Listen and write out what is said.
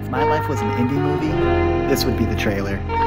If my life was an indie movie, this would be the trailer.